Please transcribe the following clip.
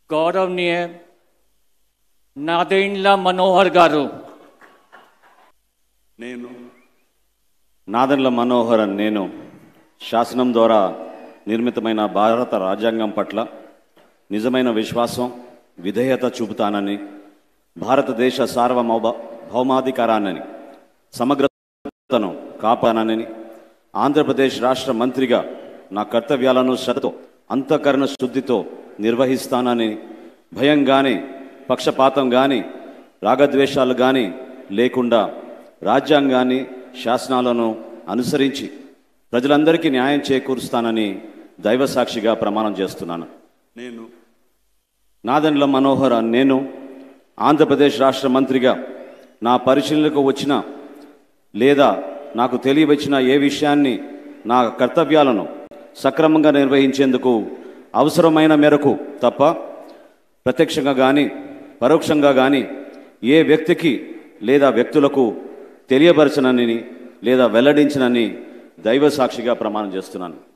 गौरवनीय नादेंड्ల మనోహర్ గారు నాదెండ్ల మనోహర్ నేను శాసనం ద్వారా నిర్మితమైన భారత రాజ్యాంగం పట్ల నిజమైన విశ్వాసం విధేయత చూపుతానని భారతదేశ సార్వభౌమాధికారాన్ని సమగ్రతను కాపాడనని ఆంధ్రప్రదేశ్ రాష్ట్ర మంత్రిగా నా కర్తవ్యాలను శ్రద్ధతో అంతఃకరణ శుద్ధితో నిర్వహిస్తానని భయం కానీ పక్షపాతం కానీ రాగద్వేషాలు కానీ లేకుండా రాజ్యాంగాన్ని శాసనాలను అనుసరించి ప్రజలందరికీ న్యాయం చేకూరుస్తానని దైవ సాక్షిగా ప్రమాణం చేస్తున్నాను. నాదెండ్ల మనోహర్ నేను ఆంధ్రప్రదేశ్ రాష్ట్ర మంత్రిగా నా పరిశీలనకు వచ్చిన లేదా నాకు తెలియవచ్చిన ఏ విషయాన్ని నా కర్తవ్యాలను సక్రమంగా నిర్వహించేందుకు అవసరమైన మేరకు తప్ప ప్రత్యక్షంగా కానీ పరోక్షంగా కానీ ఏ వ్యక్తికి లేదా వ్యక్తులకు తెలియపరచనని లేదా వెల్లడించనని దైవ సాక్షిగా ప్రమాణం చేస్తున్నాను.